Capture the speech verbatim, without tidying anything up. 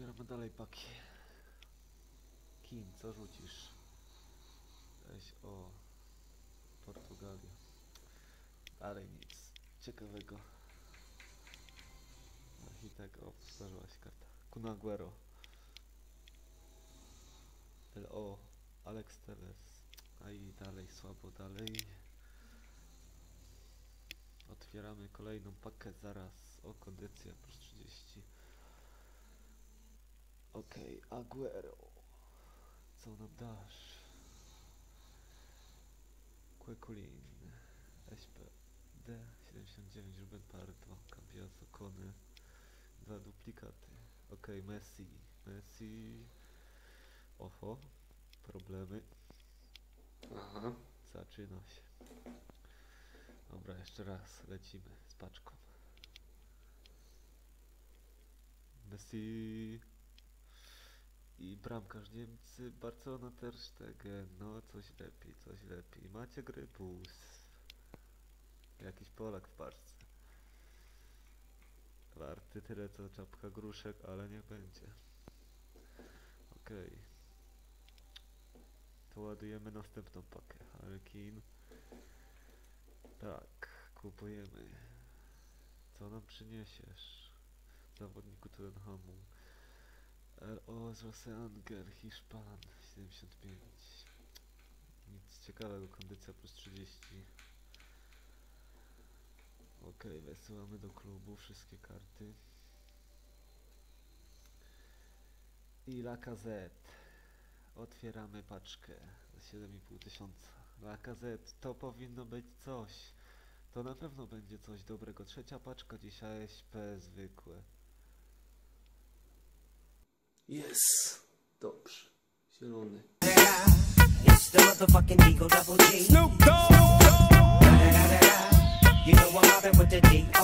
Otwieramy dalej paki. Kim, co rzucisz? Weź o Portugalię. Dalej nic ciekawego. Hitek, o, zdarzyła się karta. Kun Aguero. L O Alex Telles. A i dalej słabo, dalej. Otwieramy kolejną pakę zaraz. O, kondycja plus trzydzieści. Okej, okay, Aguero. Co nam dasz? Kwekulin. S P D siedemdziesiąt dziewięć, Ruben Pardo, Cambiaso, Kony. Dwa duplikaty. Okej, okay, Messi. Messi. Oho. Problemy. Aha. Zaczyna się. Dobra, jeszcze raz. Lecimy z paczką. Messi. I bramkarz Niemcy, Barcelona, Ter Stegen. No, coś lepiej, coś lepiej. Macie Grybus. Jakiś Polak w parce. Warty tyle co czapka gruszek, ale nie będzie. Okej. Okay. To ładujemy następną pakę. Harkin. Tak, kupujemy. Co nam przyniesiesz? Zawodniku Tottenhamu. L O z Roseanger, Hiszpan, siedemdziesiąt pięć. Nic ciekawego, kondycja plus trzydzieści. Ok, wysyłamy do klubu wszystkie karty. I Lacazette. Otwieramy paczkę za siedem i pół tysiąca. Lacazette, to powinno być coś. To na pewno będzie coś dobrego. Trzecia paczka dzisiaj, S P zwykłe. Jest. Dobrze. Zielony. It's the motherfucking Eagle Double G. Snoop Dogg. You know I'm mobbing with the D.